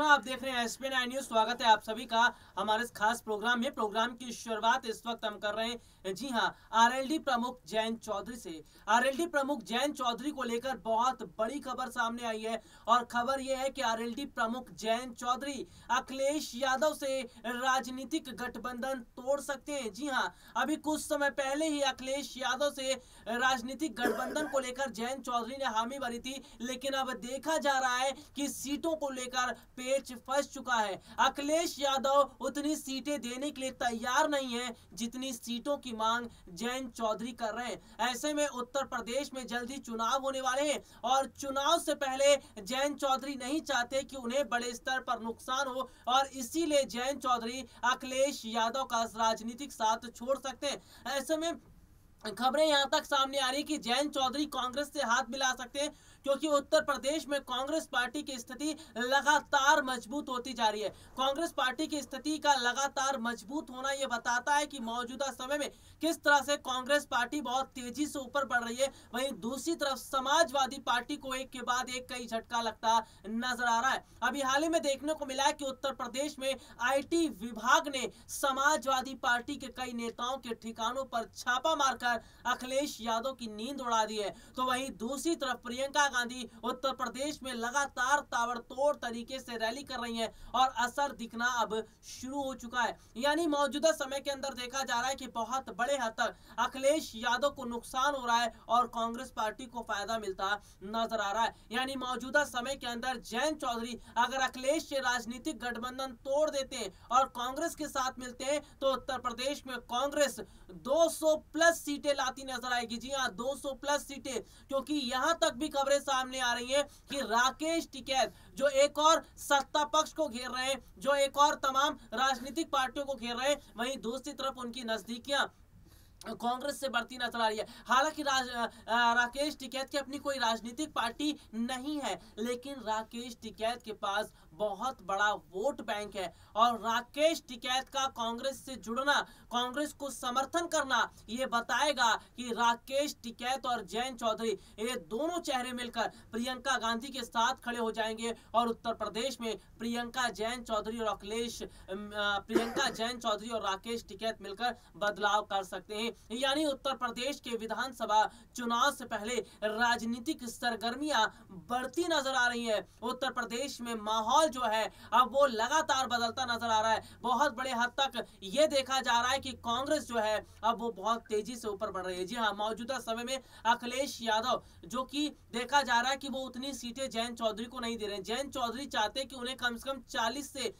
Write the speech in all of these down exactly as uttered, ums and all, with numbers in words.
शर्मा, आप देख रहे हैं एस पी नाइन न्यूज। स्वागत है आप सभी का हमारे इस खास प्रोग्राम में। प्रोग्राम की शुरुआत इस वक्त हम कर रहे हैं, जी हां, आरएलडी प्रमुख जयंत चौधरी से। आरएलडी प्रमुख जयंत चौधरी को लेकर बहुत बड़ी खबर सामने आई है और खबर यह है कि आरएलडी प्रमुख जयंत चौधरी अखिलेश यादव से राजनीतिक गठबंधन तोड़ सकते हैं। जी हां, अभी कुछ समय पहले ही अखिलेश यादव से राजनीतिक गठबंधन को लेकर जयंत चौधरी ने हामी भरी थी, लेकिन अब देखा जा रहा है कि सीटों को लेकर पेच फंस चुका है। अखिलेश यादव उतनी सीटें देने के लिए तैयार नहीं है जितनी सीटों की मांग जयंत चौधरी कर रहे हैं। ऐसे में उत्तर प्रदेश में जल्दी चुनाव होने वाले हैं और चुनाव से पहले जयंत चौधरी नहीं चाहते कि उन्हें बड़े स्तर पर नुकसान हो और इसीलिए जयंत चौधरी अखिलेश यादव का राजनीतिक साथ छोड़ सकते हैं। ऐसे में खबरें यहां तक सामने आ रही कि जयंत चौधरी कांग्रेस से हाथ मिला सकते हैं, क्योंकि उत्तर प्रदेश में कांग्रेस पार्टी की स्थिति लगातार मजबूत होती जा रही है। कांग्रेस पार्टी की स्थिति का लगातार मजबूत होना यह बताता है कि मौजूदा समय में किस तरह से कांग्रेस पार्टी बहुत तेजी से ऊपर बढ़ रही है। वहीं दूसरी तरफ समाजवादी पार्टी को एक के बाद एक कई झटका लगता नजर आ रहा है। अभी हाल ही में देखने को मिला है कि उत्तर प्रदेश में आईटी विभाग ने समाजवादी पार्टी के कई नेताओं के ठिकानों पर छापा मारकर अखिलेश यादव की नींद उड़ा दी है। तो वहीं दूसरी तरफ प्रियंका गांधी उत्तर प्रदेश में लगातार ताबड़तोड़ तरीके से रैली कर रही हैं और असर दिखना अब शुरू हो चुका है। यानी मौजूदा समय के अंदर देखा जा रहा है कि बहुत बड़े हद तक अखिलेश यादव को नुकसान हो रहा है और कांग्रेस पार्टी को फायदा मिलता नजर आ रहा है। यानी मौजूदा समय के अंदर जयंत चौधरी अगर अखिलेश से राजनीतिक गठबंधन तोड़ देते हैं और कांग्रेस के साथ मिलते हैं तो उत्तर प्रदेश में कांग्रेस दो सौ प्लस सीटें लाती नजर आएगी। जी हां, दो सौ प्लस सीटें, क्योंकि यहां तक भी खबरें सामने आ रही है कि राकेश टिकैत जो एक और सत्ता पक्ष को घेर रहे हैं, जो एक और तमाम राजनीतिक पार्टियों को घेर रहे हैं, वहीं दूसरी तरफ उनकी नजदीकियां कांग्रेस से बढ़ती नजर आ रही है। हालांकि राज, राकेश टिकैत की अपनी कोई राजनीतिक पार्टी नहीं है, लेकिन राकेश टिकैत के पास बहुत बड़ा वोट बैंक है और राकेश टिकैत का कांग्रेस से जुड़ना, कांग्रेस को समर्थन करना, ये बताएगा कि राकेश टिकैत और जयंत चौधरी ये दोनों चेहरे मिलकर प्रियंका गांधी के साथ खड़े हो जाएंगे और उत्तर प्रदेश में प्रियंका जयंत चौधरी और अखिलेश प्रियंका जयंत चौधरी और राकेश टिकैत मिलकर बदलाव कर सकते हैं। यानी उत्तर प्रदेश के विधानसभा चुनाव से पहले राजनीतिक सरगर्मियां बढ़ती नजर आ रही है। उत्तर प्रदेश में माहौल जो है अब वो लगातार बदलता नजर आ रहा है। बहुत बड़े हद तक ये देखा जा रहा है कि कांग्रेस जो है अब वो बहुत तेजी से ऊपर बढ़ रही है। जी हाँ, मौजूदा समय में अखिलेश यादव जो कि देखा जा रहा है कि वो उतनी सीटें जयंत चौधरी को नहीं दे रहे हैं। जयंत चौधरी चाहते हैं कि उन्हें कम से कम चालीस से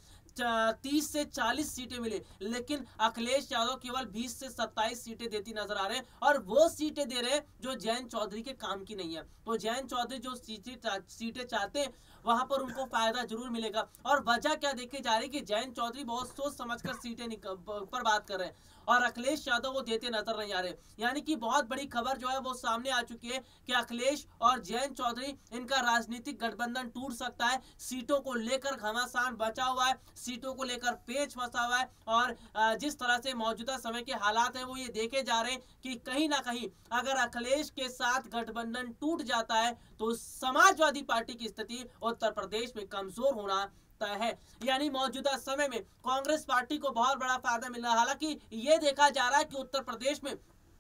तीस से चालीस सीटें मिले, लेकिन अखिलेश यादव केवल बीस से सत्ताईस सीटें देती नजर आ रहे हैं और वो सीटें दे रहे हैं जो जयंत चौधरी के काम की नहीं है। तो जयंत चौधरी जो सीटें सीटें चाहते हैं वहां पर उनको फायदा जरूर मिलेगा। और वजह क्या देखी जा रही है कि जयंत चौधरी बहुत सोच समझकर सीटें पर बात कर रहे हैं और अखिलेश यादव वो देते नजर नहीं आ रहे। यानी कि बहुत बड़ी खबर जो है वो सामने आ चुकी है कि अखिलेश और जयंत चौधरी इनका राजनीतिक गठबंधन टूट सकता है। सीटों को लेकर घमासान बचा हुआ है, सीटों को लेकर पेच फंसा हुआ है और जिस तरह से मौजूदा समय के हालात है वो ये देखे जा रहे हैं कि कहीं ना कहीं अगर अखिलेश के साथ गठबंधन टूट जाता है तो समाजवादी पार्टी की स्थिति उत्तर प्रदेश में कमजोर होना है। यानी मौजूदा समय में कांग्रेस पार्टी को बहुत बड़ा फायदा मिल रहा है। हालांकि ये देखा जा रहा है कि उत्तर प्रदेश में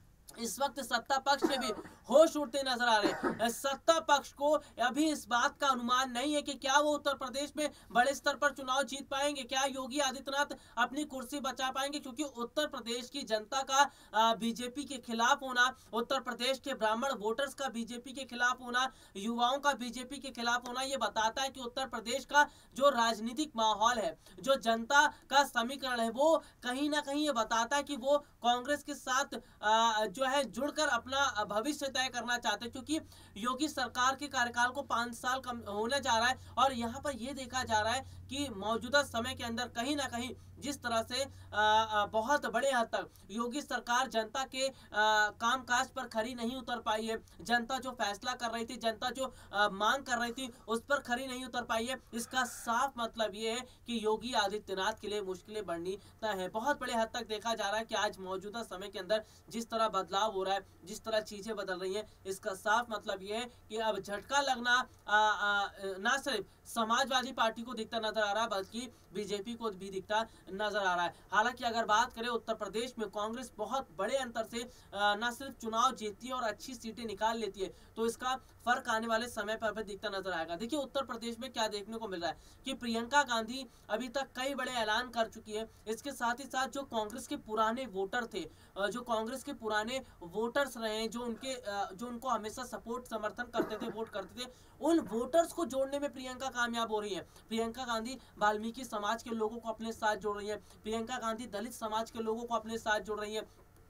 इस वक्त सत्ता पक्ष से भी होश उड़ते नजर आ रहे हैं। सत्ता पक्ष को अभी इस बात का अनुमान नहीं है कि क्या वो उत्तर प्रदेश में बड़े स्तर पर चुनाव जीत पाएंगे, क्या योगी आदित्यनाथ अपनी कुर्सी बचा पाएंगे, क्योंकि उत्तर प्रदेश की जनता का बीजेपी के खिलाफ होना, उत्तर प्रदेश के ब्राह्मण वोटर्स का बीजेपी के खिलाफ होना, युवाओं का बीजेपी के खिलाफ होना, ये बताता है कि उत्तर प्रदेश का जो राजनीतिक माहौल है, जो जनता का समीकरण है, वो कहीं ना कहीं ये बताता है कि वो कांग्रेस के साथ जो है जुड़कर अपना भविष्य तय करना चाहते हैं, क्योंकि योगी सरकार के कार्यकाल को पांच साल कम होने जा रहा है और यहाँ पर यह देखा जा रहा है कि मौजूदा समय के अंदर कहीं ना कहीं जिस तरह से आ, आ, बहुत बड़े हद तक योगी सरकार जनता के कामकाज पर खरी नहीं उतर पाई है। जनता जो फैसला कर रही थी, जनता जो आ, मांग कर रही थी, उस पर खरी नहीं उतर पाई है। इसका साफ मतलब ये है कि योगी आदित्यनाथ के लिए मुश्किलें बढ़नी तय है। बहुत बड़े हद तक देखा जा रहा है कि आज मौजूदा समय के अंदर जिस तरह बदलाव हो रहा है, जिस तरह चीजें बदल रही हैं, इसका साफ मतलब ये है कि अब झटका लगना आ, आ, ना सिर्फ समाजवादी पार्टी को दिखता नजर आ रहा है, बल्कि बीजेपी को भी दिखता नजर आ रहा है। हालांकि अगर बात करें उत्तर प्रदेश में कांग्रेस बहुत बड़े अंतर से न सिर्फ चुनाव जीतती है और अच्छी सीटें निकाल लेती है, तो इसका फर्क आने वाले समय पर भी दिखता नजर आएगा। देखिए उत्तर प्रदेश में क्या देखने को मिल रहा है कि प्रियंका गांधी अभी तक कई बड़े ऐलान कर चुकी है। इसके साथ ही साथ जो कांग्रेस के पुराने वोटर थे, जो कांग्रेस के पुराने वोटर्स रहे, जो उनके जो उनको हमेशा सपोर्ट समर्थन करते थे, वोट करते थे, उन वोटर्स को जोड़ने में प्रियंका कामयाब हो रही है। प्रियंका गांधी वाल्मीकि समाज के लोगों को अपने साथ जोड़ रही है। प्रियंका गांधी दलित समाज के लोगों को अपने साथ जोड़ रही है।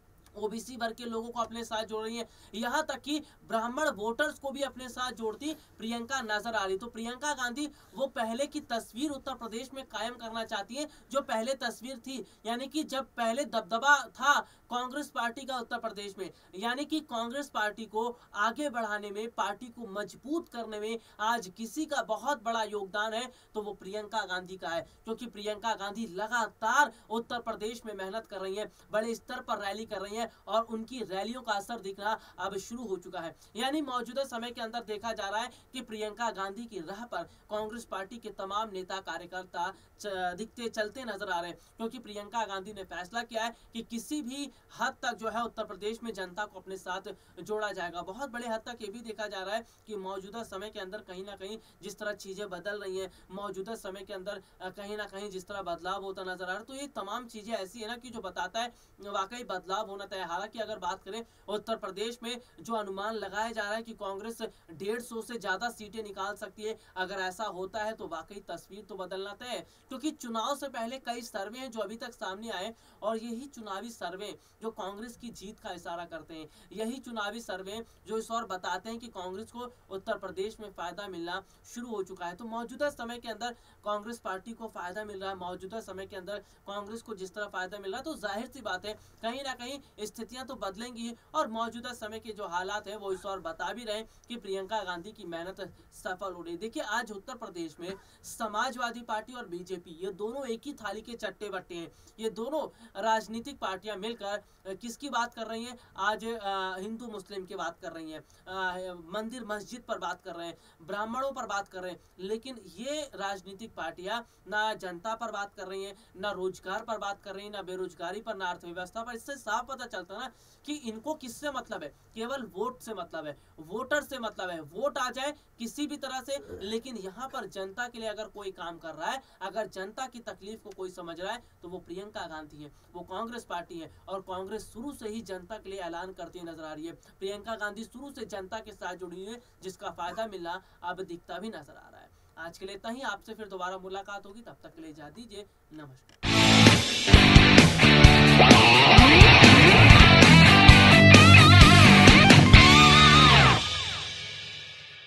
ओबीसी वर्ग के लोगों को अपने साथ जोड़ रही है। यहाँ तक कि ब्राह्मण वोटर्स को भी अपने साथ जोड़ती प्रियंका नजर आ रही। तो प्रियंका गांधी वो पहले की तस्वीर उत्तर प्रदेश में कायम करना चाहती है, जो पहले तस्वीर थी, यानी कि जब पहले दबदबा था कांग्रेस पार्टी का उत्तर प्रदेश में, यानी कि कांग्रेस पार्टी को आगे बढ़ाने में, पार्टी को मजबूत करने में आज किसी का बहुत बड़ा योगदान है तो वो प्रियंका गांधी का है। क्योंकि प्रियंका गांधी लगातार उत्तर प्रदेश में मेहनत कर रही है, बड़े स्तर पर रैली कर रही है और उनकी रैलियों का असर दिखना अब शुरू हो चुका है। यानी मौजूदा समय के अंदर देखा जा रहा है कि प्रियंका गांधी की राह पर कांग्रेस पार्टी के तमाम नेता कार्यकर्ता दिखते चलते नजर आ रहे हैं। क्योंकि प्रियंका गांधी ने फैसला किया है कि किसी भी हद तक जो है उत्तर प्रदेश में जनता को अपने साथ जोड़ा जाएगा। बहुत बड़े हद तक ये भी देखा जा रहा है कि मौजूदा समय के अंदर कहीं ना कहीं जिस तरह चीजें बदल रही हैं, मौजूदा समय के अंदर कहीं ना कहीं जिस तरह बदलाव होता नजर आ रहा है, तो ये तमाम चीजें ऐसी है ना कि जो बताता है वाकई बदलाव होना तय। हालांकि अगर बात करें उत्तर प्रदेश में जो अनुमान लगाया जा रहा है कि कांग्रेस डेढ़ सौ से ज्यादा सीटें निकाल सकती है, अगर ऐसा होता है तो वाकई तस्वीर तो बदलना तय है। क्योंकि चुनाव से पहले कई सर्वे हैं जो अभी तक सामने आए और यही चुनावी सर्वे जो कांग्रेस की जीत का इशारा करते हैं, यही चुनावी सर्वे जो इस और बताते हैं कि कांग्रेस को उत्तर प्रदेश में फायदा मिलना शुरू हो चुका है। तो मौजूदा समय के अंदर कांग्रेस पार्टी को फायदा मिल रहा है, मौजूदा समय के अंदर कांग्रेस को जिस तरह फायदा मिल रहा है, तो जाहिर सी बात है कहीं ना कहीं स्थितियां तो बदलेंगी और मौजूदा समय के जो हालात है वो इस और बता भी रहे कि प्रियंका गांधी की मेहनत सफल हो रही है। देखिए आज उत्तर प्रदेश में समाजवादी पार्टी और बीजेपी ये दोनों एक ही थाली के चट्टे बट्टे हैं। ये दोनों राजनीतिक पार्टियां मिलकर किसकी बात कर रही हैं? आज हिंदू मुस्लिम की बात कर रही हैं, आ, मंदिर मस्जिद पर बात कर रहे हैं, ब्राह्मणों पर बात कर रहे हैं। लेकिन ये राजनीतिक पार्टियां ना जनता पर बात कर रही हैं, ना रोजगार पर बात कर रही हैं, ना बेरोजगारी पर, ना अर्थव्यवस्था पर। इससे साफ पता चलता ना कि इनको किससे मतलब है, केवल वोट से मतलब है, वोटर से मतलब है। वोट आ जाए किसी भी तरह से, लेकिन यहाँ पर जनता के लिए अगर कोई काम कर रहा है, अगर जनता की तकलीफ को कोई समझ रहा है, तो वो प्रियंका गांधी है, वो कांग्रेस पार्टी है। और कांग्रेस शुरू से ही जनता के लिए ऐलान करती नजर आ रही है। प्रियंका गांधी शुरू से जनता के साथ जुड़ी है, जिसका फायदा मिलना अब दिखता भी नजर आ रहा है। आज के लिए इतना ही, आपसे फिर दोबारा मुलाकात होगी, तब तक के लिए इजाजत दीजिए, नमस्कार।